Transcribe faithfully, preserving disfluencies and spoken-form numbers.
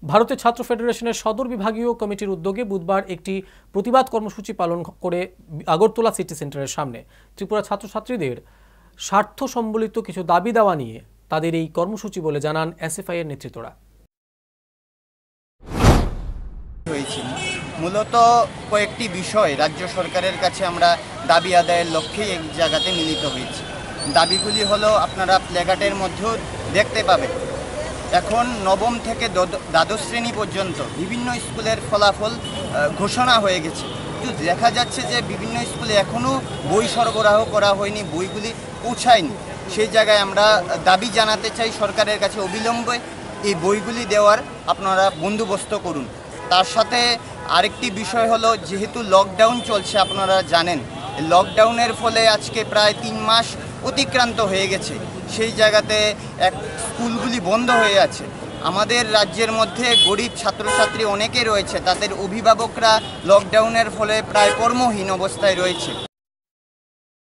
ভারতের ছাত্র ফেডারেশনের সদর বিভাগীয় কমিটির উদ্যোগে বুধবার একটি প্রতিবাদ কর্মসূচি পালন করে আগরতলা সিটি সেন্টারের সামনে ত্রিপুরা ছাত্রছাত্রীদের স্বার্থ সম্বলিত কিছু দাবি দেওয়া নিয়ে তাদের এই কর্মসূচি বলে জানান এসএফআই এর নেতৃত্বরা। মূলত কয়েকটি বিষয় রাজ্য সরকারের কাছে আমরা দাবি আদায়ের লক্ষ্যেই এক জায়গাতে মিলিত হয়েছি। দাবিগুলি হলো আপনারা প্ল্যাকার্ডের মধ্যেও দেখতে পাবেন। এখন নবম থেকে দ্বাদশ শ্রেণী পর্যন্ত বিভিন্ন স্কুলের ফলাফল ঘোষণা হয়ে গেছে, কিন্তু দেখা যাচ্ছে যে বিভিন্ন স্কুলে এখনও বই সরবরাহ করা হয়নি, বইগুলি পৌঁছায়নি। সেই জায়গায় আমরা দাবি জানাতে চাই সরকারের কাছে অবিলম্বে এই বইগুলি দেওয়ার আপনারা বন্দোবস্ত করুন। তার সাথে আরেকটি বিষয় হলো, যেহেতু লকডাউন চলছে আপনারা জানেন, লকডাউনের ফলে আজকে প্রায় তিন মাস অতিক্রান্ত হয়ে গেছে। সেই জায়গাতে এক স্কুলগুলি বন্ধ হয়ে আছে। আমাদের রাজ্যের মধ্যে গরিব ছাত্রছাত্রী অনেকে রয়েছে, তাদের অভিভাবকরা লকডাউনের ফলে প্রায় কর্মহীন অবস্থায় রয়েছে।